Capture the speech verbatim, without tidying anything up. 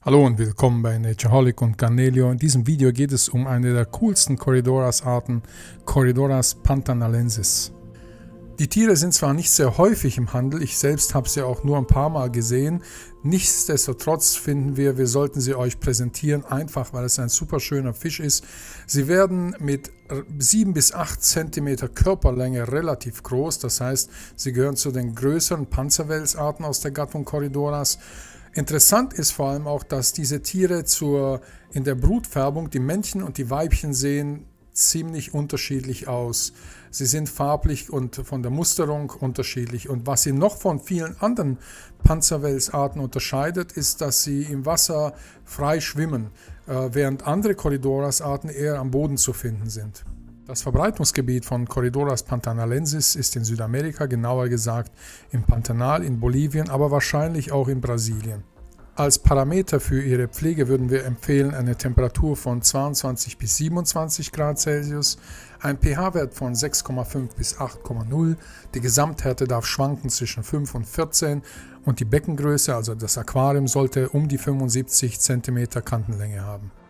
Hallo und willkommen bei Natureholic und Garnelio. In diesem Video geht es um eine der coolsten Corydoras-Arten, Corydoras pantanalensis. Die Tiere sind zwar nicht sehr häufig im Handel, ich selbst habe sie auch nur ein paar Mal gesehen, nichtsdestotrotz finden wir, wir sollten sie euch präsentieren, einfach weil es ein super schöner Fisch ist. Sie werden mit sieben bis acht Zentimeter Körperlänge relativ groß, das heißt, sie gehören zu den größeren Panzerwelsarten aus der Gattung Corydoras. Interessant ist vor allem auch, dass diese Tiere zur, in der Brutfärbung, die Männchen und die Weibchen sehen ziemlich unterschiedlich aus. Sie sind farblich und von der Musterung unterschiedlich. Und was sie noch von vielen anderen Panzerwelsarten unterscheidet, ist, dass sie im Wasser frei schwimmen, während andere Corydoras-Arten eher am Boden zu finden sind. Das Verbreitungsgebiet von Corydoras pantanalensis ist in Südamerika, genauer gesagt im Pantanal in Bolivien, aber wahrscheinlich auch in Brasilien. Als Parameter für ihre Pflege würden wir empfehlen eine Temperatur von zweiundzwanzig bis siebenundzwanzig Grad Celsius, ein pH-Wert von sechs Komma fünf bis acht Komma null, die Gesamthärte darf schwanken zwischen fünf und vierzehn und die Beckengröße, also das Aquarium, sollte um die fünfundsiebzig Zentimeter Kantenlänge haben.